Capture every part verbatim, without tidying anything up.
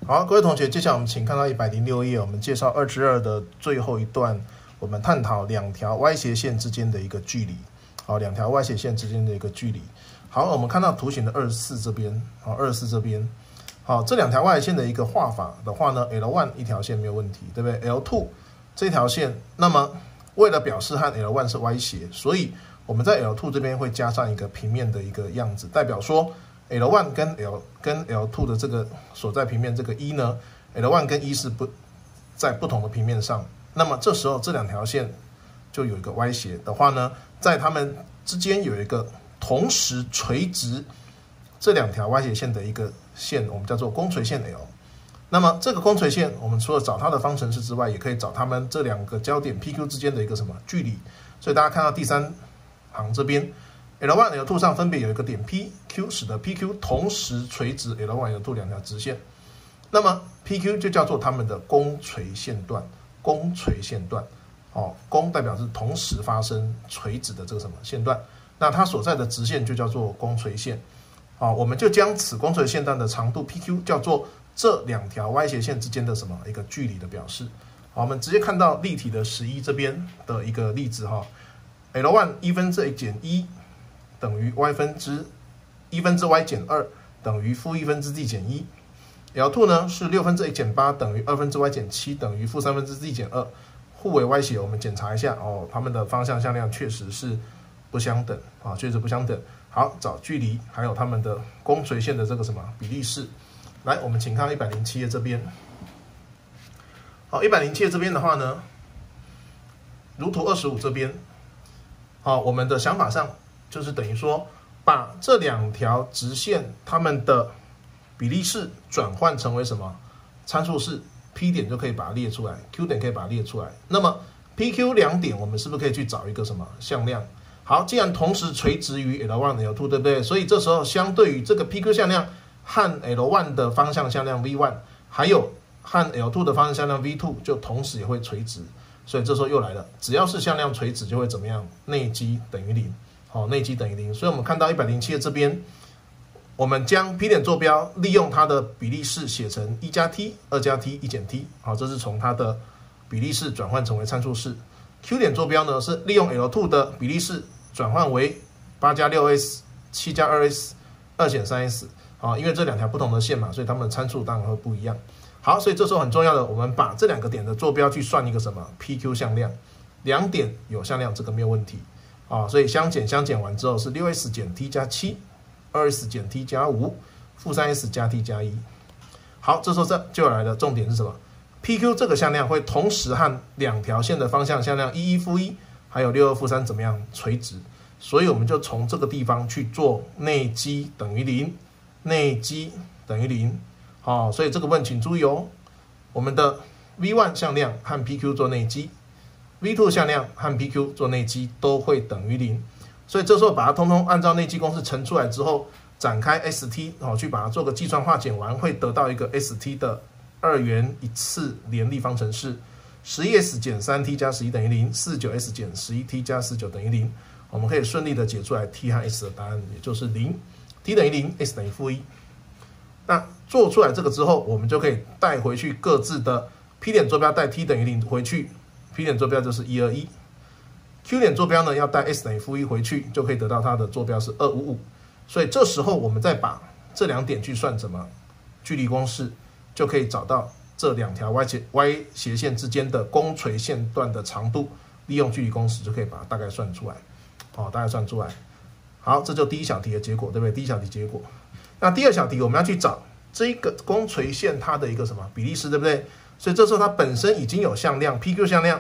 好，各位同学，接下来我们请看到一百零六页，我们介绍二之二的最后一段，我们探讨两条 Y 斜线之间的一个距离。好，两条 Y 斜线之间的一个距离。好，我们看到图形的二十四这边，好，二十四这边，好，这两条 Y 线的一个画法的话呢 ，L 一 一条线没有问题，对不对 ？L 二 这条线，那么为了表示和 L 一 是 Y 斜，所以我们在 L 二 这边会加上一个平面的一个样子，代表说 L 一 跟 L 跟 L 二 的这个所在平面这个一呢 ，L 一 跟一是不在不同的平面上，那么这时候这两条线就有一个 Y 斜的话呢，在它们之间有一个同时垂直这两条 Y 斜线的一个线，我们叫做公垂线 L。那么这个公垂线，我们除了找它的方程式之外，也可以找它们这两个焦点 P Q 之间的一个什么距离。所以大家看到第三行这边 ，L 一、L 二 上分别有一个点 P Q， 使得 P Q 同时垂直 L 一、L 二 两条直线。那么 P Q 就叫做它们的公垂线段，公垂线段。哦，公代表是同时发生垂直的这个什么线段，那它所在的直线就叫做公垂线。好，我们就将此公垂线段的长度 P Q 叫做这两条 Y 斜线之间的什么一个距离的表示。好，我们直接看到例题的十一这边的一个例子哈 ，L 一 一分之 x 减一等于 y 分之一分之 y 减二等于负一分之 z 减一 ，L 二 呢是六分之 x 减八等于二分之 y 减七等于负三分之 z 减二。互为 Y 斜，我们检查一下哦，它们的方向向量确实是不相等啊，确实不相等。好，找距离，还有它们的公垂线的这个什么比例式。来，我们请看一百零七页这边。好，一百零七页这边的话呢，如图二十五这边，好，我们的想法上就是等于说，把这两条直线它们的比例式转换成为什么参数式。P 点就可以把它列出来 ，Q 点可以把它列出来。那么 P Q 两点，我们是不是可以去找一个什么向量？好，既然同时垂直于 L 一、L 二， 对不对？所以这时候相对于这个 P Q 向量和 L 一 的方向向量 V 一， 还有和 L 二 的方向向量 V 二， 就同时也会垂直。所以这时候又来了，只要是向量垂直，就会怎么样？内积等于零。好，内积等于零。所以我们看到一百零七的这边。我们将 P 点坐标利用它的比例式写成一加 T、二加 T、一减 T， 好，这是从它的比例式转换成为参数式。Q 点坐标呢是利用 L 二 的比例式转换为八加六 S、七加二 S、二减三 S， 好，因为这两条不同的线嘛，所以它们的参数当然会不一样。好，所以这时候很重要的，我们把这两个点的坐标去算一个什么 P Q 向量，两点有向量，这个没有问题啊，所以相减相减完之后是六 S 减 T 加七。二 S 减 T 加五，负三 S 加 T 加一。好，这时候这就来的重点是什么 ？P Q 这个向量会同时和两条线的方向向量一一负一，还有六二负三怎么样垂直？所以我们就从这个地方去做内积等于零，内积等于零。好，所以这个问请注意哦，我们的 V 一 向量和 P Q 做内积 ，V 二 向量和 P Q 做内积都会等于零。所以这时候把它通通按照内积公式乘出来之后，展开 S T， 哦，去把它做个计算化简完，会得到一个 S T 的二元一次联立方程式。十一 S 减三 T 加十一等于零，四十九 S 减十一 T 加十九等于零。我们可以顺利的解出来 T 和 S 的答案，也就是零 ，T 等于零 ，S 等于负一。那做出来这个之后，我们就可以带回去各自的 P 点坐标带 T 等于零回去 ，P 点坐标就是一二一。Q 点坐标呢要带 S 等于负一回去，就可以得到它的坐标是二五五。所以这时候我们再把这两点去算什么距离公式，就可以找到这两条 Y 斜 Y 斜线之间的公垂线段的长度，利用距离公式就可以把它大概算出来。哦，大概算出来。好，这就第一小题的结果，对不对？第一小题结果。那第二小题我们要去找这个公垂线它的一个什么比例式，对不对？所以这时候它本身已经有向量 P Q 向量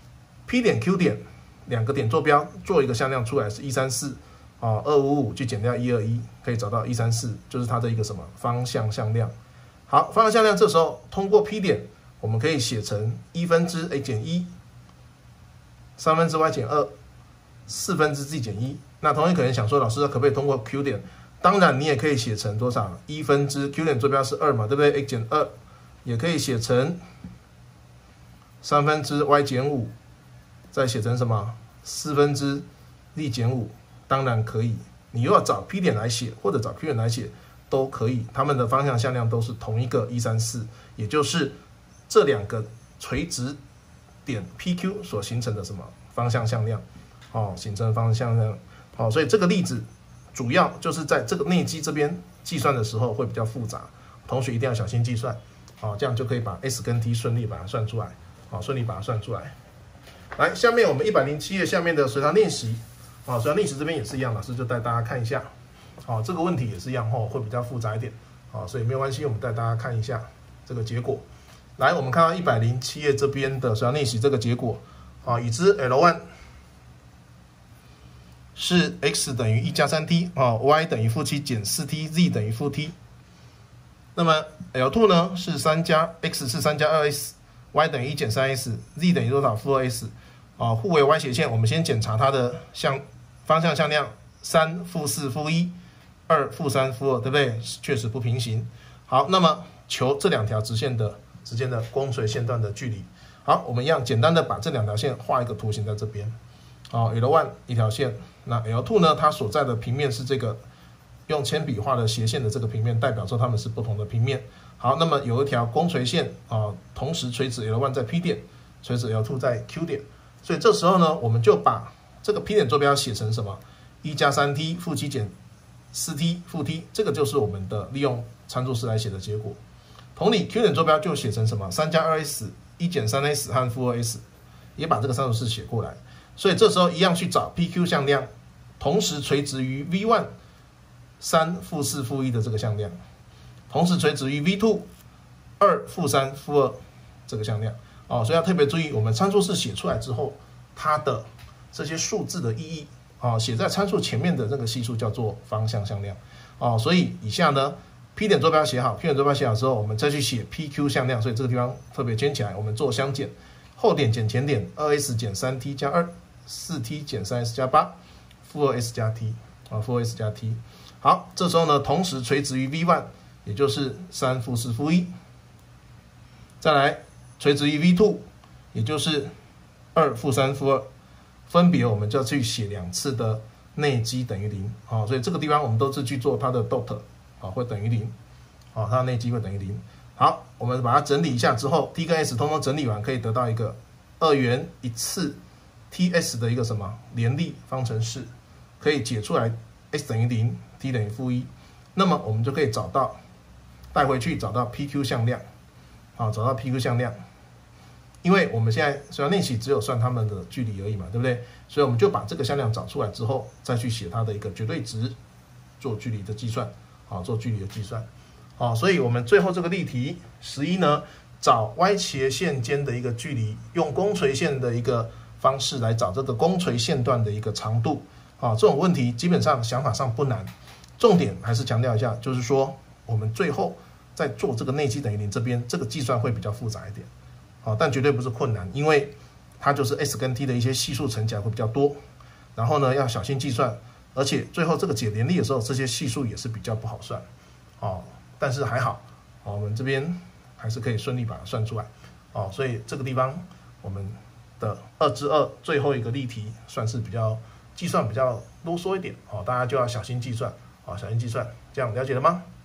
，P 点 Q 点。两个点坐标做一个向量出来是一三四，哦，二五五去减掉一二一，可以找到一三四，就是它的一个什么方向向量。好，方向向量这时候通过 P 点，我们可以写成一分之 a 减一，三分之 y 减二，四分之 z 减一。那同学可能想说，老师可不可以通过 Q 点？当然，你也可以写成多少？一分之 Q 点坐标是二嘛，对不对 ？a 减二，也可以写成三分之 y 减五。再写成什么？四分之 z 减五，当然可以。你又要找 P 点来写，或者找 Q 点来写， 都可以，它们的方向向量都是同一个一三四，也就是这两个垂直点 P Q 所形成的什么方向向量，哦，形成方向向量，哦，所以这个例子主要就是在这个内积这边计算的时候会比较复杂，同学一定要小心计算，哦，这样就可以把 S 跟 T 顺利把它算出来，哦，顺利把它算出来。来，下面我们一百零七页下面的随堂练习，啊，随堂练习这边也是一样，老师就带大家看一下，啊，这个问题也是一样，哦，会比较复杂一点，啊，所以没有关系，我们带大家看一下这个结果。来，我们看到一百零七页这边的随堂练习这个结果，啊，已知 L 一 是 x 等于一加三 t， 啊 ，y 等于负七减四 t，z 等于负 t。那么 L 二 呢是三加 x 是三加二 s，y 等于一减三 s，z 等于多少？负二 s。啊，互为 y 斜线，我们先检查它的向方向向量，三负四负一，二负三负二，对不对？确实不平行。好，那么求这两条直线的之间的弓垂线段的距离。好，我们一样简单的把这两条线画一个图形在这边。好 ，L 一 一条线，那 L 二 呢？它所在的平面是这个用铅笔画的斜线的这个平面，代表说它们是不同的平面。好，那么有一条弓垂线啊，同时垂直 L 一 在 P 点，垂直 L 二 在 Q 点。所以这时候呢，我们就把这个 P 点坐标写成什么？一加三 t 负七减四 t 负 t， 这个就是我们的利用参数式来写的结果。同理 ，Q 点坐标就写成什么？三加二 s 一减三 s 和负二 s， 也把这个参数式写过来。所以这时候一样去找 P Q 向量，同时垂直于 V 一 三负四负一的这个向量，同时垂直于 V 二 二负三负二这个向量。哦，所以要特别注意，我们参数式写出来之后，它的这些数字的意义，啊，写在参数前面的这个系数叫做方向向量。哦，所以以下呢 ，P 点坐标写好 ，P 点坐标写好之后，我们再去写 P Q 向量，所以这个地方特别圈起来，我们做相减，后点减前点，二 s 减三 t 加二，四 t 减三 s 加八，负二 s 加 t， 啊，负二 s 加 t。好，这时候呢，同时垂直于 V 一，也就是三负四负一，再来。垂直于 V 二， 也就是二负三负二，分别我们就要去写两次的内积等于零，好，所以这个地方我们都是去做它的 dot， 好，会等于零，好，它的内积会等于零。好，我们把它整理一下之后 ，t 跟 s 通通整理完，可以得到一个二元一次 ts 的一个什么联立方程式，可以解出来 x 等于零 ，t 等于负一，那么我们就可以找到带回去找到 P Q 向量，好，找到 P Q 向量。因为我们现在虽然练习只有算它们的距离而已嘛，对不对？所以我们就把这个向量找出来之后，再去写它的一个绝对值，做距离的计算，好，做距离的计算，好，所以我们最后这个例题十一呢，找 y 斜线间的一个距离，用弓垂线的一个方式来找这个弓垂线段的一个长度，好，这种问题基本上想法上不难，重点还是强调一下，就是说我们最后在做这个内积等于零这边，这个计算会比较复杂一点。好，但绝对不是困难，因为它就是 s 跟 t 的一些系数乘起来会比较多，然后呢要小心计算，而且最后这个解联立的时候，这些系数也是比较不好算，哦，但是还好，哦，我们这边还是可以顺利把它算出来，哦，所以这个地方我们的二之二最后一个例题算是比较计算比较啰嗦一点，哦，大家就要小心计算，哦，小心计算，这样了解了吗？